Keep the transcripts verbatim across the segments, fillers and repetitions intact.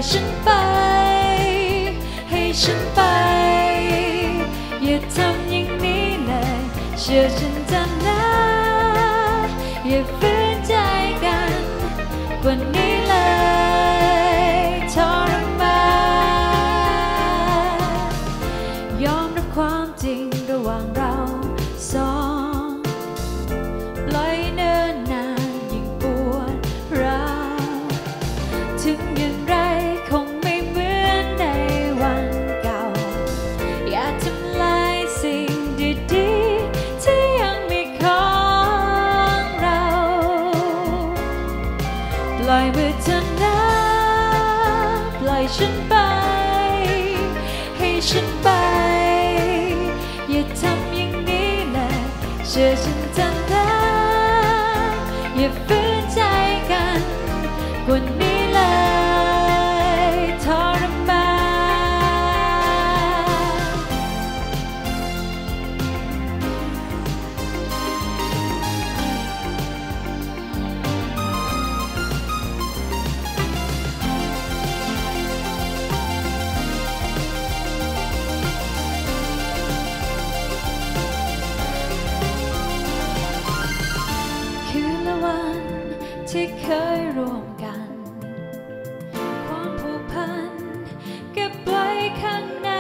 ฉันไปให้ฉันไปอย่าทำอย่างนี้เลยเชื่อฉันเถอะนะอย่าฝืนใจกันกว่านี้เลยทรมานยอมรับความจริงระหว่างเราสองปล่อยเนิ่นนานยิ่งปวดร้าวถึงอย่างไรคงไม่เหมือนในวันเก่าอย่าทำลายสิ่งดีๆที่ยังมีของเราปล่อยมือเธอนะปล่อยฉันไปให้ฉันไปอย่าทำอย่างนี้เลยเชื่อฉันเถอะนะอย่าฝืนใจกันกว่านี้เลยทรมานคืนละวันที่เคยร่วมกันความผูกพันเก็บไว้ข้างใน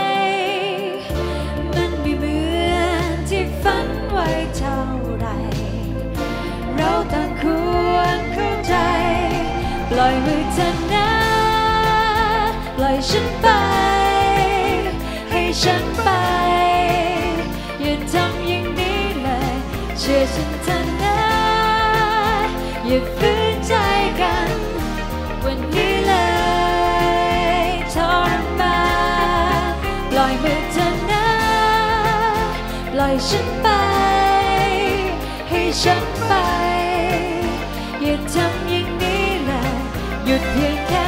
มันไม่เหมือนที่ฝันไว้เท่าไรเราต่างควรเข้าใจปล่อยมือเธอนะปล่อยฉันไปให้ฉันไปอย่าทำอย่างนี้เลยเชื่อฉันเถอะนะอย่าฝืนใจกันวันนี้เลยทรมานปล่อยมือเธอนะปล่อยฉันไปให้ฉันไปอย่าทำอย่างนี้เลยหยุดเพียงแค่